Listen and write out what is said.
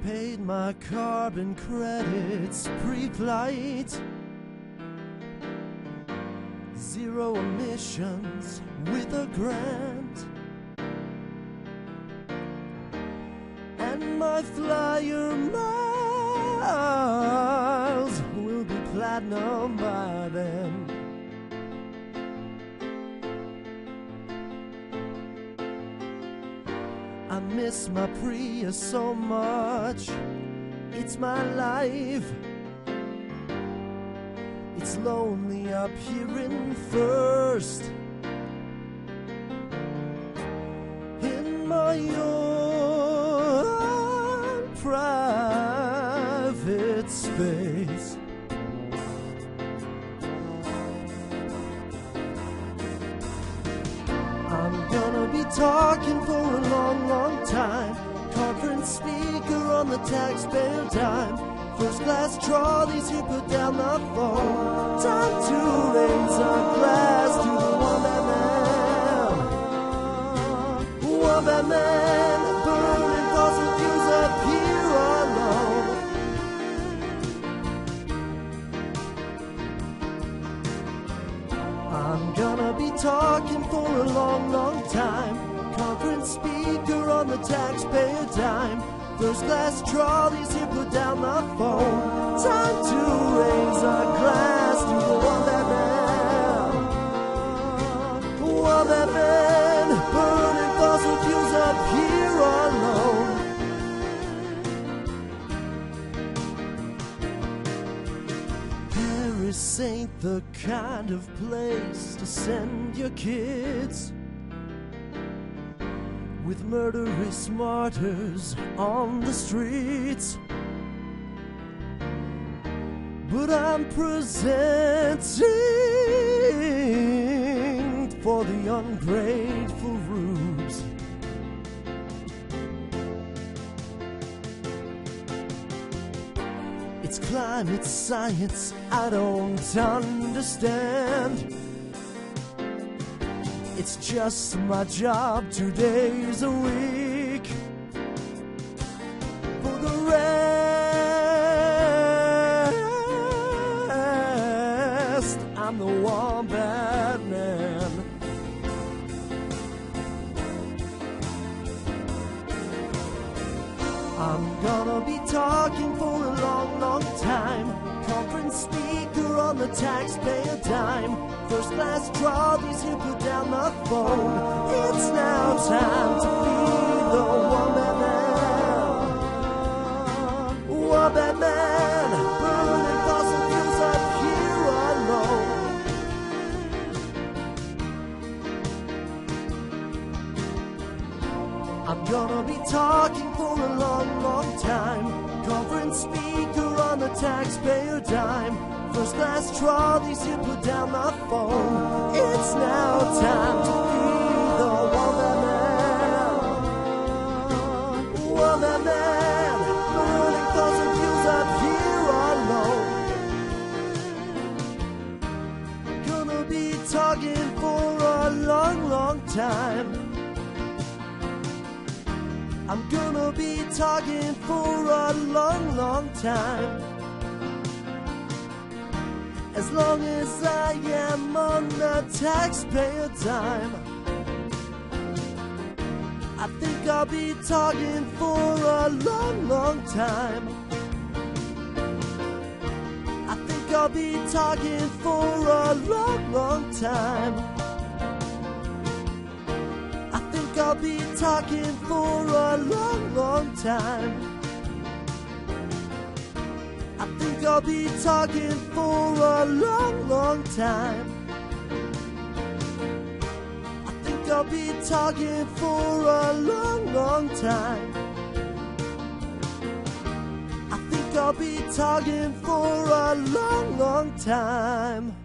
paid my carbon credits pre-flight. 0 emissions with a grant. And my flyer miles will be platinum by then. I miss my Prius so much. It's my life. It's lonely up here in First. In my own private space. I'm gonna be talking for a long, long time. Conference speaker on the taxpayer dime. First class trolleys who put down the phone. Time to raise a glass to the Wombat Man. Wombat Man, burning fossil fuels up here alone. I'm gonna be talking for a long, long time. Conference speaker on the taxpayer dime. First class trolleys here put down the phone. Time to raise a glass to the Wombat Man. Wombat Man, burning fossil fuels up here alone. Paris ain't the kind of place to send your kids, with murderous martyrs on the streets. But I'm presenting for the ungrateful rubes. It's climate science I don't understand. It's just my job 2 days a week. For the rest, I'm the Wombat Man. I'm gonna be talking for a long, long time. Conference speaker on the taxpayer dime. First class trolleys who put down the phone. It's now time to be the Wombat Man. Wombat Man, burning fossil fuels up here alone. I'm gonna be talking for a long, long time. Conference speaker on the taxpayer dime. First class trolleys you put down the phone. It's now time to be the Wombat Man. Wombat Man, burning fossil fuels up here alone. Gonna be talking for a long, long time. I'm gonna be talking for a long, long time. As long as I am on the taxpayer dime, I think I'll be talking for a long, long time. I think I'll be talking for a long, long time. I think I'll be talking for a long, long time. I think I'll be talking for a long, long time. I think I'll be talking for a long, long time. I think I'll be talking for a long, long time.